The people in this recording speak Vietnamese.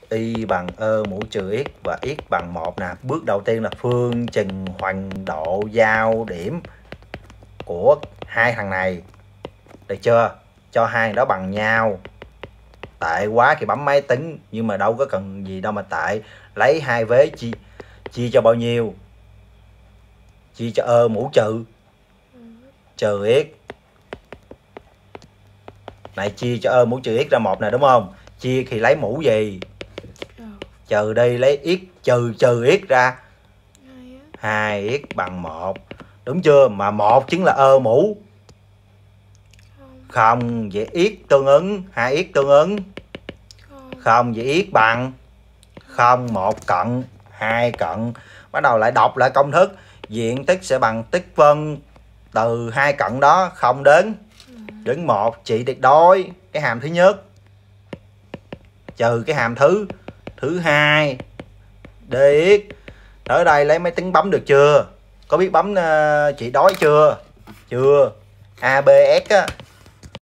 Y bằng ơ mũ trừ x và x bằng 1 nè. Bước đầu tiên là phương trình hoành độ giao điểm của hai thằng này. Được chưa? Cho hai thằng đó bằng nhau. Tệ quá thì bấm máy tính, nhưng mà đâu có cần gì đâu mà tệ. Lấy hai vế chia cho bao nhiêu? Chia cho ơ mũ trừ x. Này chia cho ơ mũ trừ x ra 1 nè, đúng không? Chia thì lấy mũ gì? Trừ đi, lấy x trừ x ra 2x bằng 1. Đúng chưa? Mà 1 chính là ơ mũ. Không, vậy x tương ứng, 2x tương ứng. Không, vậy x bằng 0, 1 cộng 2 cộng. Bắt đầu lại đọc lại công thức. Diện tích sẽ bằng tích phân từ 2 cộng đó 0 đến 1. Trị tuyệt đối cái hàm thứ nhất trừ cái hàm thứ hai dx. Ở đây lấy máy tính bấm được chưa? Có biết bấm trị đối chưa? Chưa. ABS á,